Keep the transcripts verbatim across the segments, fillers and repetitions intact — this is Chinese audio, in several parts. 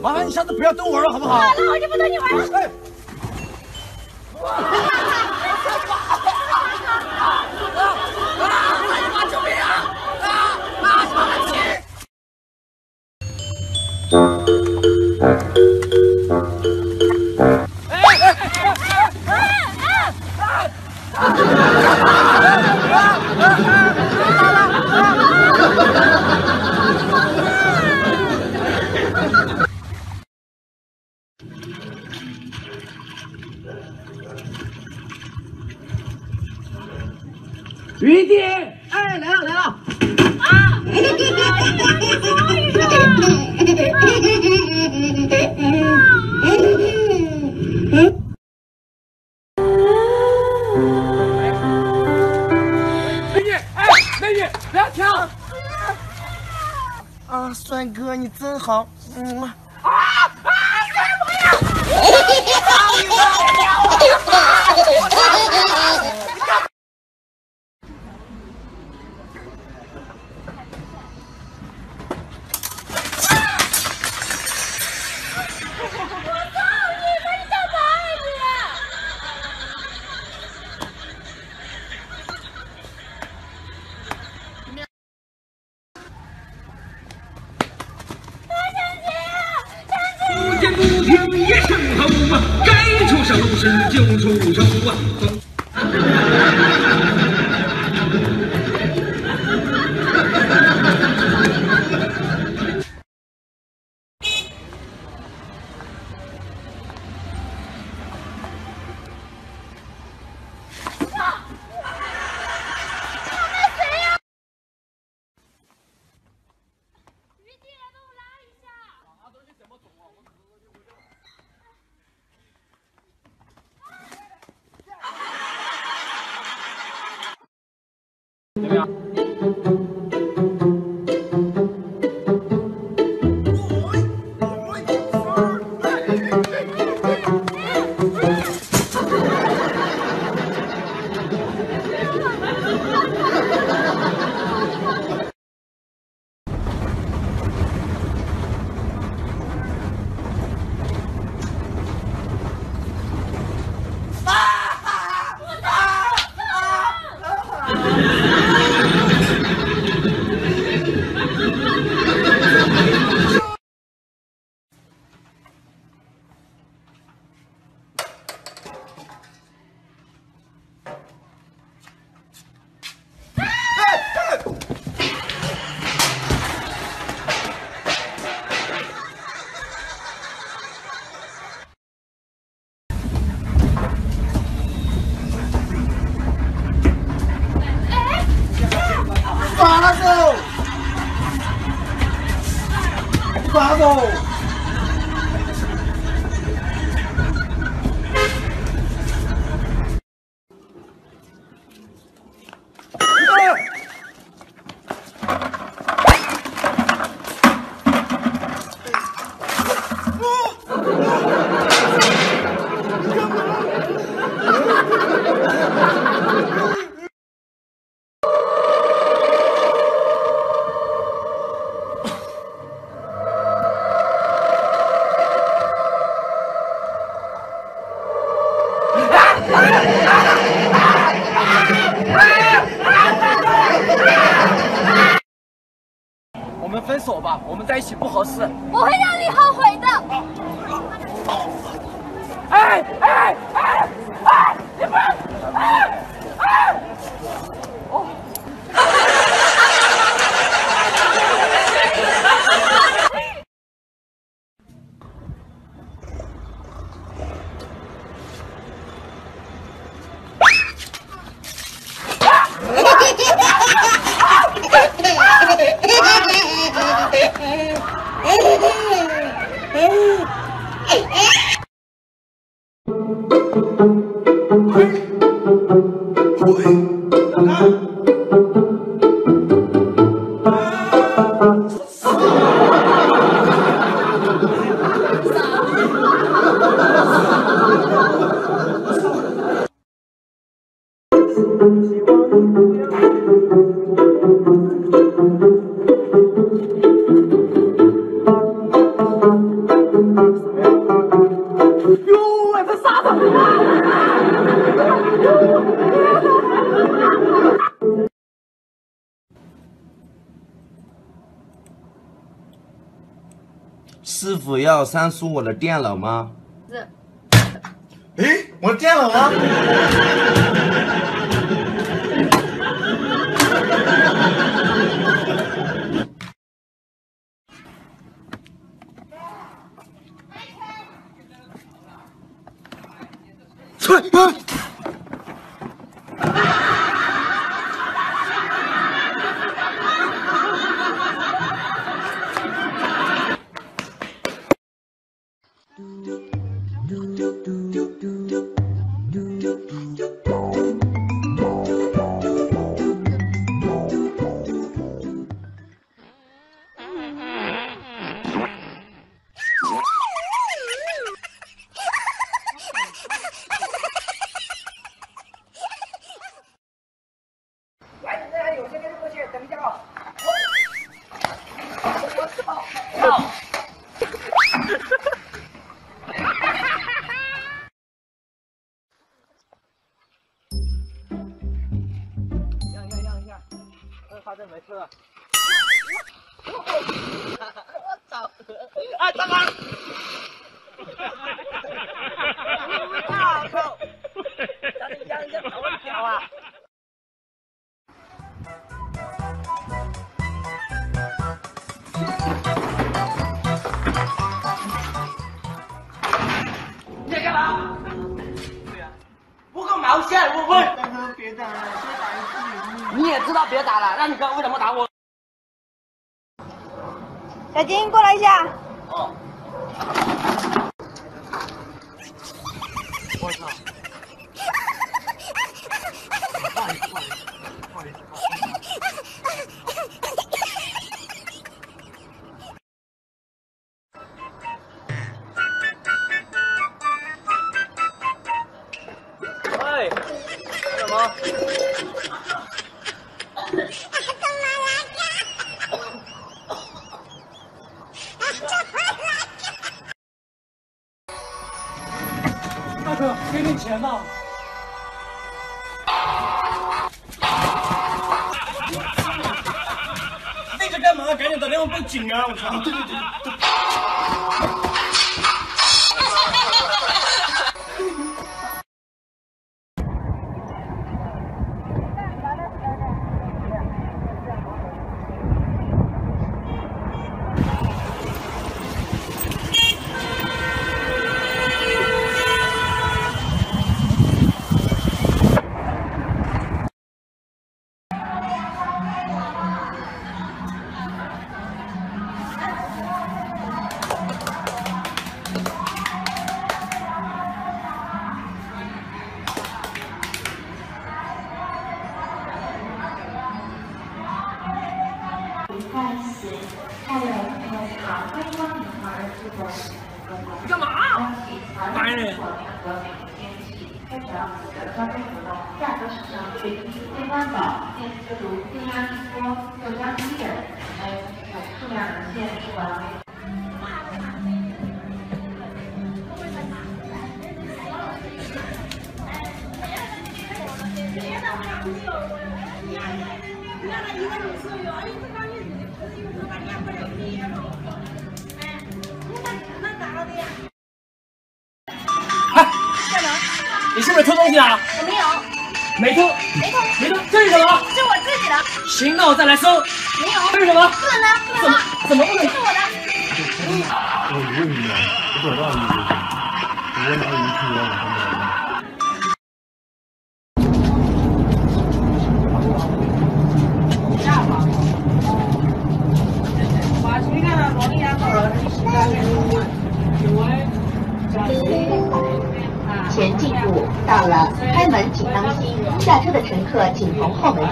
麻烦你下次不要逗我了，好不好？ 好了，我就不逗你玩了。哎。哇！啊！你妈救命啊！啊啊！妈妈亲！哎哎哎哎哎余弟，哎，来了来了！ 啊！ 美女，哎，美女，不要跳！ 啊，帅哥，你真好。嗯。 啊啊！帅不要！ 不见不平一声吼啊，该出手时就出手啊！ 怎么样？ 抓走！抓走！ 我们分手吧，我们在一起不合适。 我会让你后悔的。 哎哎哎哎！你不要！哎哎！哦。 哟喂，这啥子？ 师傅要删除我的电脑吗？ 是。 哎，我的电脑呢？ 吹！ 发现没事了。我操！啊，大妈！我操！让你养一下把我屌啊！你在干嘛？对呀，我个毛线！我问。 大哥，别打了，再打一次没命。 你也知道别打了，那你刚刚为什么打我？ 小金，过来一下。 哦。我操！不好意思，不好意思，不好意思。哎，干什么？大哥，给点钱吧。那个干嘛？赶紧打电话报警啊！我操！对对对对。你干嘛？烦人！ 开展五的招生活动，价格市场最低，健康宝、电磁炉、电压直播、豆浆机等，还有数量有限，不完为。 你是不是偷东西啊？ 我没有， 没偷， 没偷， 没偷，这是什么？ 是我自己的。 行，那我再来搜。 没有， 这是什么？ 不能的，不能的， 怎么不能？ 是我的。 我问你，我多少你？我哪有去啊？ 把谁看到罗丽亚走了？ 前进入到了，开门请当心，下车的乘客请从后门。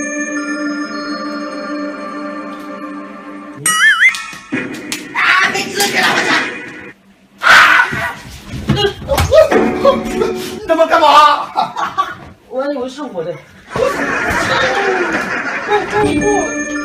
啊！没资格了，我操！啊！你他妈干嘛？ 我以为是我的。 你不。